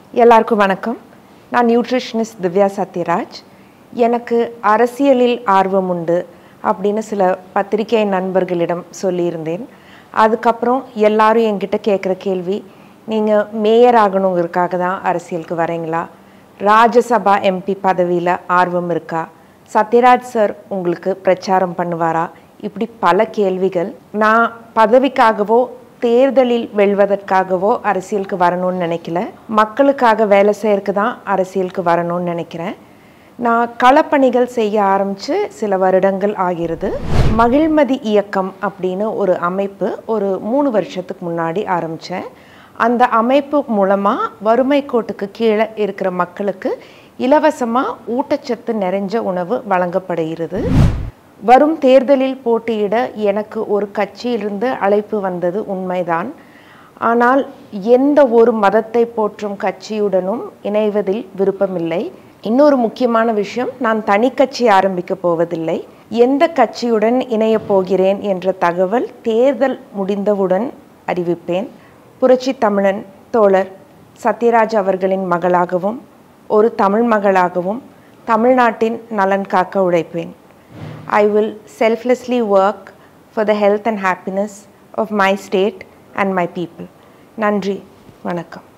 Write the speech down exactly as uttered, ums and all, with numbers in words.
எல்லாருக்கும் வணக்கம். நான் நியூட்ரிஷனிஸ்ட் திவ்யா சத்யராஜ். எனக்கு அரசியலில் ஆர்வம் உண்டு அப்படின்னு சில பத்திரிகை நண்பர்களிடம் சொல்லியிருந்தேன். அதுக்கப்புறம் எல்லாரும் என்கிட்ட கேட்குற கேள்வி, நீங்கள் மேயர் ஆகணுங்கிறதுக்காக தான் அரசியலுக்கு வரீங்களா? ராஜ்யசபா எம்பி பதவியில் ஆர்வம் இருக்கா? சத்யராஜ் சார் உங்களுக்கு பிரச்சாரம் பண்ணுவாரா? இப்படி பல கேள்விகள். நான் பதவிக்காகவோ தேர்தலில் வெல்வதற்காகவோ அரசியலுக்கு வரணும்னு நினைக்கல. மக்களுக்காக வேலை செய்யறதுக்கு தான் அரசியலுக்கு வரணும்னு நினைக்கிறேன். நான் களப்பணிகள் செய்ய ஆரம்பித்து சில வருடங்கள் ஆகிறது. மகிழ்மதி இயக்கம் அப்படின்னு ஒரு அமைப்பு ஒரு மூணு வருஷத்துக்கு முன்னாடி ஆரம்பித்தேன். அந்த அமைப்பு மூலமாக வறுமை கோட்டுக்கு கீழே இருக்கிற மக்களுக்கு இலவசமாக ஊட்டச்சத்து நிறைஞ்ச உணவு வழங்கப்படுகிறது. வரும் தேர்தலில் போட்டியிட எனக்கு ஒரு கட்சியிலிருந்து அழைப்பு வந்தது உண்மைதான். ஆனால் எந்த ஒரு மதத்தை போற்றும் கட்சியுடனும் இணைவதில் விருப்பமில்லை. இன்னொரு முக்கியமான விஷயம், நான் தனி கட்சி ஆரம்பிக்க போவதில்லை. எந்த கட்சியுடன் இணைய போகிறேன் என்ற தகவல் தேர்தல் முடிந்தவுடன் அறிவிப்பேன். புரட்சி தமிழன் தோழர் சத்யராஜ் அவர்களின் மகளாகவும் ஒரு தமிழ் மகளாகவும் தமிழ்நாட்டின் நலன் காக்க உழைப்பேன். I will selflessly work for the health and happiness of my state and my people. நன்றி, வணக்கம்.